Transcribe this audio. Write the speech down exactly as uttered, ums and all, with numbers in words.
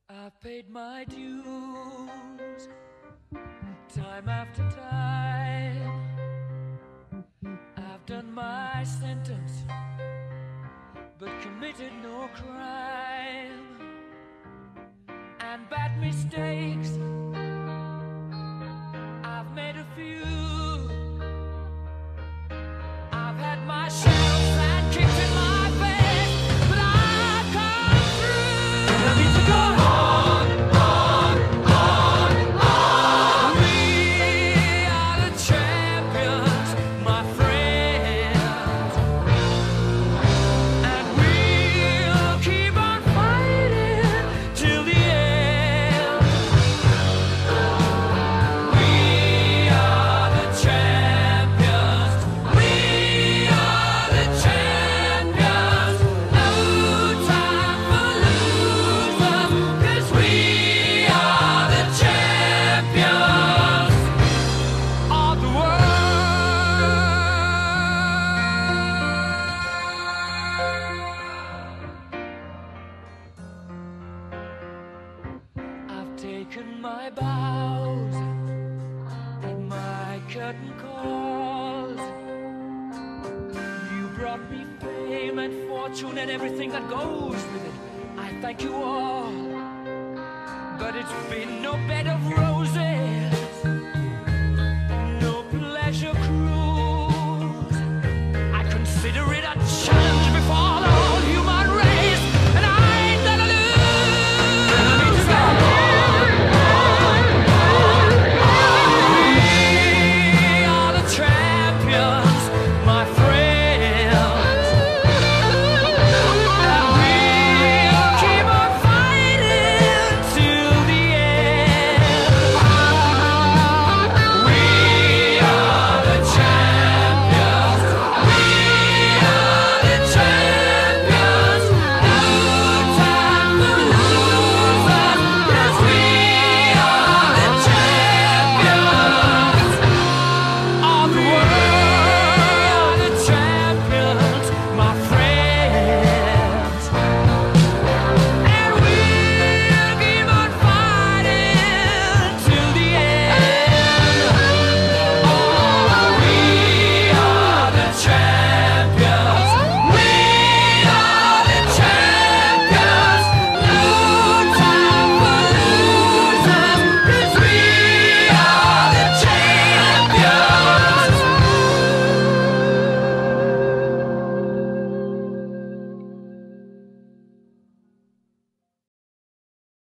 I've paid my dues time after time. I've done my sentence, but committed no crime. And bad mistakes, I've made a few. I've had my shells and kicked in my face, but I've come through. And I need to go on, on, on, on. We are the champions, my friends, and we'll keep on fighting till the end. We are the champions. We are the champions. No time for losers, 'cause we are the champions of the world. I've taken my bows and my curtain calls. You brought me fame and fortune and everything that goes with it. I thank you all, but it's been no bed of roses.